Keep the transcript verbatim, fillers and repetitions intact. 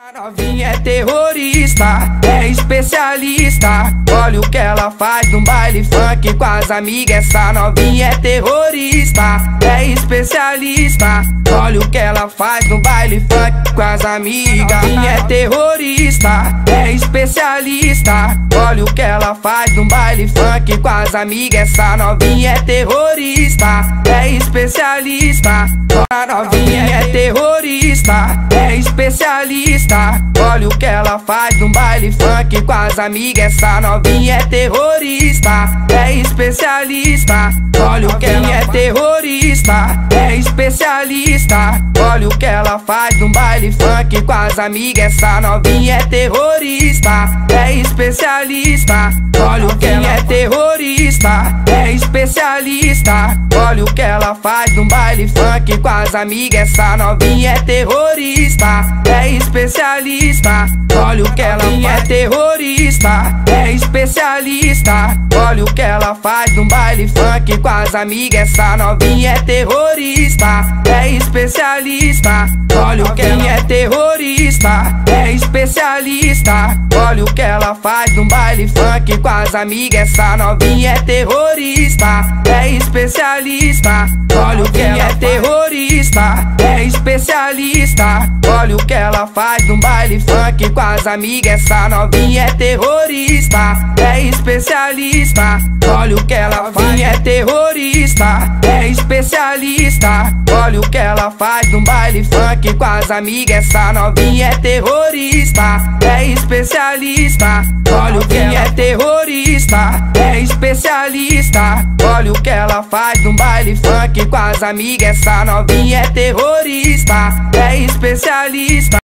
A novinha é terrorista, é especialista. Olha o que ela faz no baile funk com as amigas. Essa novinha é terrorista, é especialista. Olha o que ela faz no baile funk com as amigas. A novinha é terrorista, é especialista. Olha o que ela faz no baile funk com as amigas. Essa novinha é terrorista, é especialista. A novinha é terrorista, é especialista. Olha o que ela faz no baile funk com as amigas. Essa novinha é terrorista, é especialista. Olha o que ela é terrorista, é especialista. Olha o que ela faz no baile funk com as amigas. Essa novinha é terrorista, é especialista. Olha o que ela é terrorista, é especialista. Olha o que ela faz no baile funk com as amigas. Essa novinha é terrorista, é especialista. Olha o que ela é terrorista, é especialista. Olha o que ela faz no baile funk com as amigas. Essa novinha é terrorista, é especialista. Olha o que ela é terrorista, é especialista. Olha o que ela faz no baile funk com as amigas. Essa novinha é terrorista, é especialista. Olha o que ela é terrorista, é especialista. Olha o que ela faz no baile funk com as amigas. Essa novinha é terrorista, é especialista. Olha o que ela faz, é terrorista, é especialista. Olha o que ela faz no baile funk com as amigas. Essa novinha é terrorista, é especialista. Olha o que ela é terrorista, é especialista. Olha o que ela faz no baile funk com as amigas. Essa novinha é terrorista, é especialista.